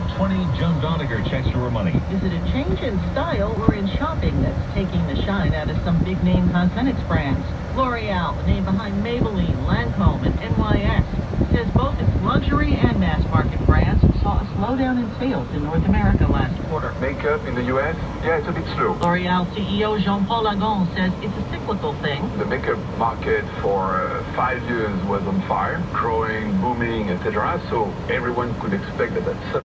20, Joan Doniger checks your money. Is it a change in style or in shopping that's taking the shine out of some big-name cosmetics brands? L'Oreal, the name behind Maybelline, Lancome, and NYX, says both its luxury and mass-market brands saw a slowdown in sales in North America last quarter. Makeup in the U.S., yeah, it's a bit slow. L'Oreal CEO Jean-Paul Agon says it's a cyclical thing. The makeup market for 5 years was on fire, growing, booming, etc. So everyone could expect that at some